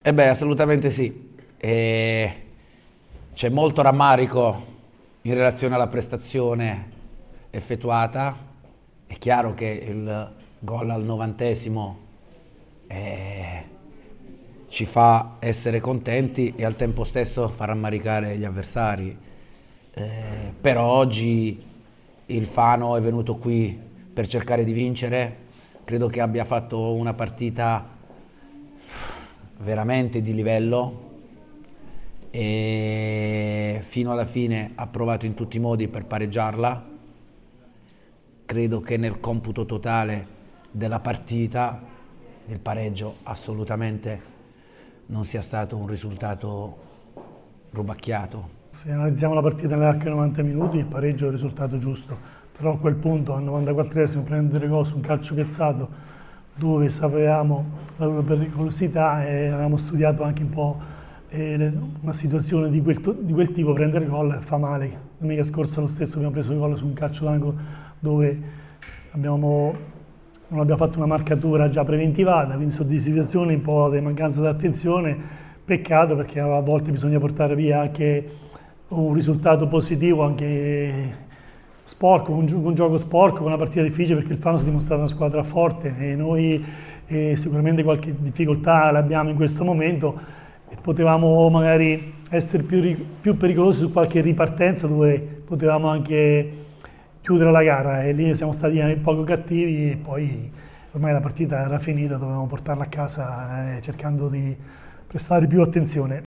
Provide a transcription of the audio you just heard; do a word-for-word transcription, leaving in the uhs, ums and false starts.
Eh beh, assolutamente sì. E c'è molto rammarico in relazione alla prestazione effettuata. È chiaro che il gol al novantesimo eh, ci fa essere contenti e al tempo stesso fa rammaricare gli avversari. Eh, però oggi il Fano è venuto qui per cercare di vincere. Credo che abbia fatto una partita veramente di livello e fino alla fine ha provato in tutti i modi per pareggiarla. Credo che nel computo totale della partita il pareggio assolutamente non sia stato un risultato rubacchiato. Se analizziamo la partita nell'arco dei novanta minuti, il pareggio è il risultato giusto, però a quel punto, al novantaquattresimo, prendere gol su un calcio piazzato dove sapevamo la loro pericolosità e avevamo studiato anche un po' eh, una situazione di quel, di quel tipo, prendere gol fa male. Domenica scorsa lo stesso abbiamo preso il gol su un calcio d'angolo dove abbiamo, non abbiamo fatto una marcatura già preventivata, quindi sono di situazioni un po' di mancanza di attenzione, peccato perché a volte bisogna portare via anche un risultato positivo, anche sporco, un, gi un gioco sporco, una partita difficile perché il Fano si è dimostrato una squadra forte e noi eh, sicuramente qualche difficoltà l'abbiamo in questo momento e potevamo magari essere più, più pericolosi su qualche ripartenza dove potevamo anche chiudere la gara e lì siamo stati poco cattivi e poi ormai la partita era finita, dovevamo portarla a casa eh, cercando di prestare più attenzione.